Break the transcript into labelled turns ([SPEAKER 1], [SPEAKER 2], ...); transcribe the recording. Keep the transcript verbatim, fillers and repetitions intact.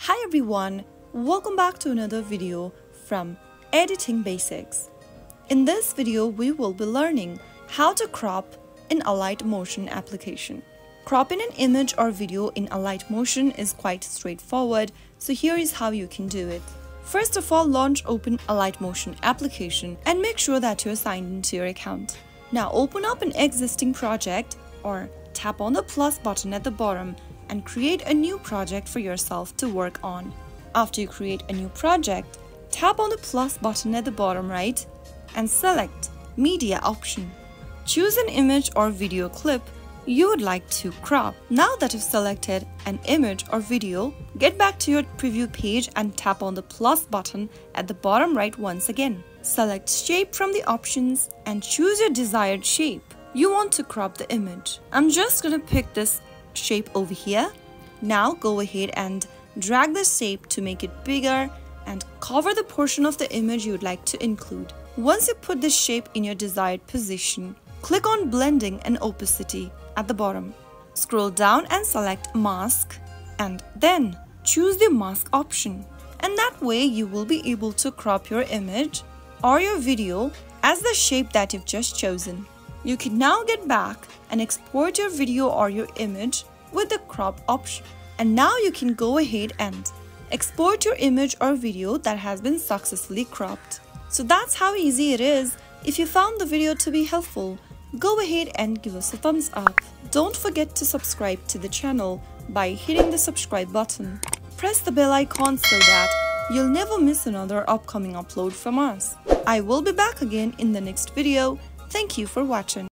[SPEAKER 1] Hi everyone, welcome back to another video from Editing Basics. In this video, we will be learning how to crop in Alight Motion application. Cropping an image or video in Alight Motion is quite straightforward, so here is how you can do it. First of all, launch open Alight Motion application and make sure that you're signed into your account. Now open up an existing project or tap on the plus button at the bottom and create a new project for yourself to work on. After you create a new project, tap on the plus button at the bottom right and select Media option. Choose an image or video clip you would like to crop. Now that you've selected an image or video, get back to your preview page and tap on the plus button at the bottom right once again. Select Shape from the options and choose your desired shape you want to crop the image. I'm just gonna pick this shape over here. Now go ahead and drag the shape to make it bigger and cover the portion of the image you would like to include. Once you put this shape in your desired position, click on Blending and Opacity at the bottom. Scroll down and select Mask and then choose the Mask option. And that way you will be able to crop your image or your video as the shape that you've just chosen. You can now get back and export your video or your image with the crop option. And now you can go ahead and export your image or video that has been successfully cropped. So that's how easy it is. If you found the video to be helpful, go ahead and give us a thumbs up. Don't forget to subscribe to the channel by hitting the subscribe button. Press the bell icon so that you'll never miss another upcoming upload from us. I will be back again in the next video. Thank you for watching.